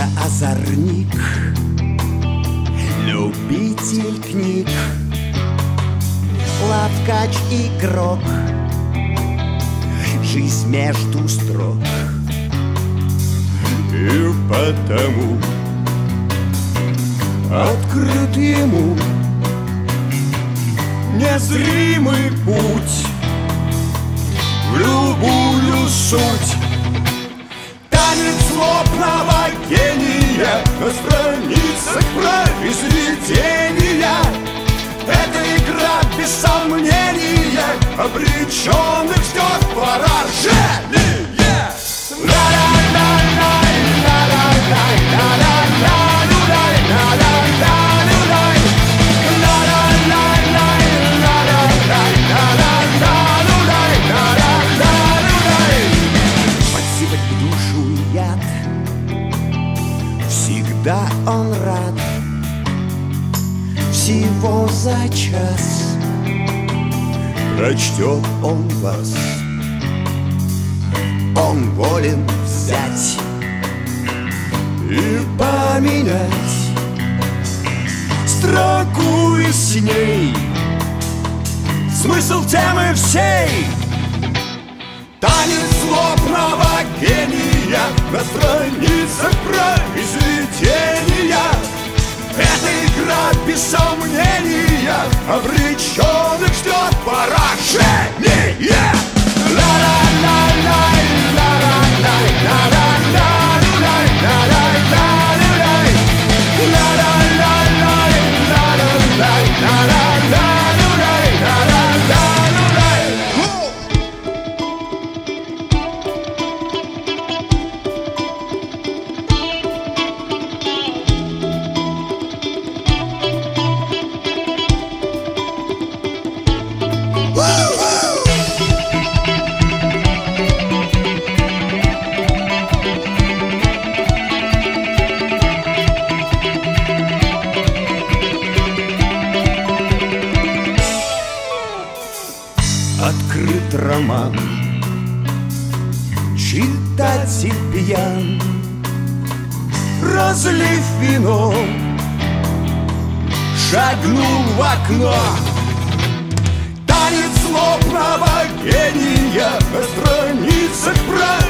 озорник, любитель книг, лавкач, игрок, жизнь между строк. И потому открыт ему незримый путь в любую суть. Танец злобного гения на страницах произведения. Это игра без сомнения, обреченных ждет поражение. Подсыпать в душу яд, всегда он рад. Всего за час прочтет он вас. Он волен взять и поменять строку из синей, смысл темы всей. Танец злобного гения на страницах произведения. Это игра без сомнения, обреченных ждет поражение. Открыт роман, читатель пьян, разлив вино, шагнул в окно. Танец злобного гения на страницах